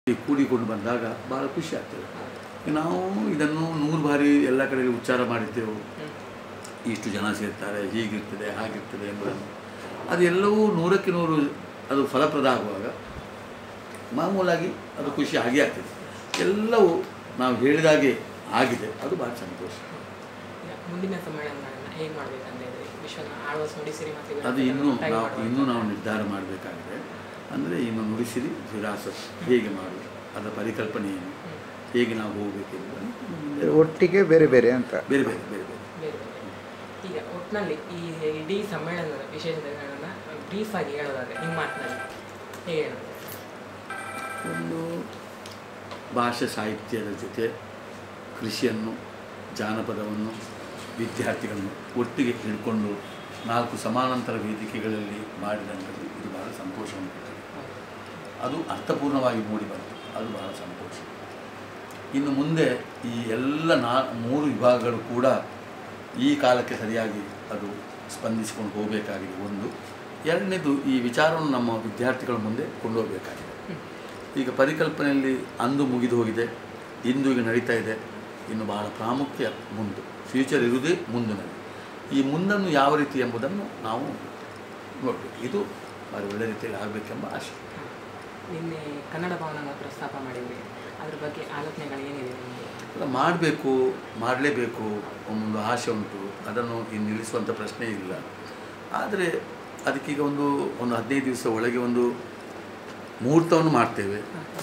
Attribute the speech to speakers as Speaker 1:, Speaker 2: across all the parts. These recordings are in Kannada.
Speaker 1: ಕೂಡಿಕೊಂಡು ಬಂದಾಗ ಭಾಳ ಖುಷಿ ಆಗ್ತದೆ. ನಾವು ಇದನ್ನು 100 ಬಾರಿ ಎಲ್ಲ ಕಡೆಯಲ್ಲಿ ಉಚ್ಚಾರ ಮಾಡಿದ್ದೆವು, ಇಷ್ಟು ಜನ ಸೇರ್ತಾರೆ, ಹೀಗಿರ್ತದೆ ಹಾಗಿರ್ತದೆ ಎಂಬುದನ್ನು. ಅದೆಲ್ಲವೂ 100ಕ್ಕೆ 100 ಅದು ಫಲಪ್ರದ ಆಗುವಾಗ ಮಾಮೂಲಾಗಿ ಅದು ಖುಷಿ ಆಗೇ ಆಗ್ತದೆ. ಎಲ್ಲವೂ ನಾವು ಹೇಳಿದಾಗೆ ಆಗಿದೆ, ಅದು ಭಾಳ ಸಂತೋಷ.
Speaker 2: ಮುಂದಿನ ಸಮ್ಮೇಳನಗಳನ್ನು ಹೇಗೆ ಮಾಡಬೇಕಂತ ಹೇಳಿದ್ರೆ ವಿಶ್ವನ ಆಳ್ವಾಸ್ ನುಡಿಸಿರಿ ಮತ್ತು
Speaker 1: ಅದು ಇನ್ನೂ ನಾವು ನಿರ್ಧಾರ ಮಾಡಬೇಕಾಗಿದೆ. ಅಂದರೆ ಇನ್ನು ನುಡಿಸಿರಿ ವಿರಾಸತ್ ಹೇಗೆ ಮಾಡುವುದು, ಅದರ ಪರಿಕಲ್ಪನೆ ಏನು, ಹೇಗೆ ನಾವು ಹೋಗಬೇಕೆಂಬುದನ್ನು
Speaker 3: ಒಟ್ಟಿಗೆ ಬೇರೆ ಬೇರೆ ಅಂತ
Speaker 1: ಬೇರೆ ಬೇರೆ ಬೇರೆ ಬೇರೆ
Speaker 2: ಬೇರೆ ಬೇರೆ. ಈಗ ಒಟ್ಟಿನಲ್ಲಿ ಈ ಇಡೀ ಸಮ್ಮೇಳನದ ವಿಶೇಷತೆಗಳನ್ನು ಬ್ರೀಫಾಗಿ ಹೇಳೋದಾದರೆ ನಿಮ್ಮ ಮಾತಿನಲ್ಲಿ ಹೇಗೆ ಹೇಳೋದು?
Speaker 1: ಒಂದು ಭಾಷೆ ಸಾಹಿತ್ಯದ ಜೊತೆ ಕೃಷಿಯನ್ನು, ಜಾನಪದವನ್ನು, ವಿದ್ಯಾರ್ಥಿಗಳನ್ನು ಒಟ್ಟಿಗೆ ಹಿಡ್ಕೊಂಡು 4 ಸಮಾನಾಂತರ ವೇದಿಕೆಗಳಲ್ಲಿ ಮಾಡಿದಂಥದ್ದು ಇದು ಭಾಳ ಸಂತೋಷವನ್ನು ಕೊಟ್ಟಿದೆ. ಅದು ಅರ್ಥಪೂರ್ಣವಾಗಿ ಮೂಡಿ ಬಂತು, ಅದು ಭಾಳ ಸಂತೋಷ. ಇನ್ನು ಮುಂದೆ ಈ ಎಲ್ಲ 3 ವಿಭಾಗಗಳು ಕೂಡ ಈ ಕಾಲಕ್ಕೆ ಸರಿಯಾಗಿ ಅದು ಸ್ಪಂದಿಸಿಕೊಂಡು ಹೋಗಬೇಕಾಗಿದೆ. ಒಂದು. ಎರಡನೇದು, ಈ ವಿಚಾರವನ್ನು ನಮ್ಮ ವಿದ್ಯಾರ್ಥಿಗಳ ಮುಂದೆ ಕೊಂಡೋಗಬೇಕಾಗಿದೆ. ಈಗ ಪರಿಕಲ್ಪನೆಯಲ್ಲಿ ಅಂದು ಮುಗಿದು ಹೋಗಿದೆ, ಇಂದು ಈಗ ನಡೀತಾ ಇದೆ. ಇನ್ನು ಬಹಳ ಪ್ರಾಮುಖ್ಯ ಮುಂದೆ, ಫ್ಯೂಚರ್ ಇರುವುದೇ ಮುಂದಿನಲ್ಲಿ. ಈ ಮುಂದನ್ನು ಯಾವ ರೀತಿ ಎಂಬುದನ್ನು ನಾವು ನೋಡಬೇಕು. ಇದು ಭಾಳ ಒಳ್ಳೆಯ ರೀತಿಯಲ್ಲಿ ಆಗಬೇಕೆಂಬ ಆಶೆ.
Speaker 2: ನಿನ್ನೆ ಕನ್ನಡ ಭವನದ ಪ್ರಸ್ತಾಪ ಮಾಡಿದ್ವಿ, ಅದ್ರ ಬಗ್ಗೆ ಆಲೋಚನೆಗಳು ಏನಿದೆ ನಿಮಗೆ?
Speaker 1: ಮಾಡಬೇಕು, ಮಾಡಲೇಬೇಕು ಒಂದು ಆಸೆ ಉಂಟು. ಅದನ್ನು ಇನ್ನು ನಿಲ್ಲಿಸುವಂಥ ಪ್ರಶ್ನೆ ಇಲ್ಲ. ಆದರೆ ಅದಕ್ಕೀಗ ಒಂದು 15 ದಿವಸ ಒಳಗೆ ಒಂದು ಮುಹೂರ್ತವನ್ನು ಮಾಡ್ತೇವೆ.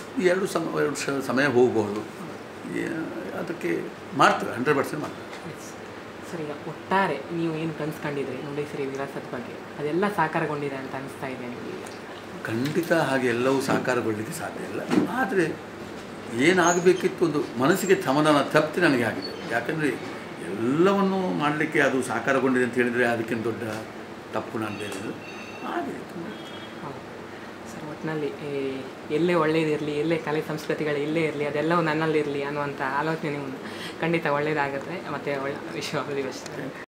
Speaker 1: 2 ಸಮಯ ಹೋಗಬಹುದು, ಅದಕ್ಕೆ ಮಾಡ್ತೇವೆ, 100% ಮಾಡ್ತೇವೆ.
Speaker 2: ಸರಿ, ಈಗ ಒಟ್ಟಾರೆ ನೀವು ಏನು ಕನಸ್ಕೊಂಡಿದ್ರಿ ನುಡಿಸಿರಿ ವಿರಾಸತ್ ಬಗ್ಗೆ, ಅದೆಲ್ಲ ಸಾಕಾರಗೊಂಡಿದೆ ಅಂತ ಅನಿಸ್ತಾ ಇದೆ ನಿಮಗೆ?
Speaker 1: ಖಂಡಿತ ಹಾಗೆ ಎಲ್ಲವೂ ಸಾಕಾರಗೊಳ್ಳಲಿಕ್ಕೆ ಸಾಧ್ಯ ಇಲ್ಲ. ಆದರೆ ಏನಾಗಬೇಕಿತ್ತು ಒಂದು ಮನಸ್ಸಿಗೆ ಸಮಾಧಾನ, ತೃಪ್ತಿ ನನಗೆ ಆಗಿದೆ. ಯಾಕಂದರೆ ಎಲ್ಲವನ್ನೂ ಮಾಡಲಿಕ್ಕೆ ಅದು ಸಾಕಾರಗೊಂಡಿದೆ ಅಂತ ಹೇಳಿದರೆ ಅದಕ್ಕಿಂತ ದೊಡ್ಡ ತಪ್ಪು ನಾನು ಬೇರೆ ಆಗಿದೆ.
Speaker 2: ಸರ್, ಒಟ್ಟಿನಲ್ಲಿ ಎಲ್ಲೇ ಒಳ್ಳೆಯದಿರಲಿ, ಎಲ್ಲೇ ಕಲೆ ಸಂಸ್ಕೃತಿಗಳು ಎಲ್ಲೇ ಇರಲಿ, ಅದೆಲ್ಲವೂ ನನ್ನಲ್ಲಿರಲಿ ಅನ್ನುವಂಥ ಆಲೋಚನೆ ನೀವು ಖಂಡಿತ ಒಳ್ಳೆಯದಾಗುತ್ತೆ. ಮತ್ತು ಒಳ್ಳೆ ವಿಶ್ವ ದಿವಸ.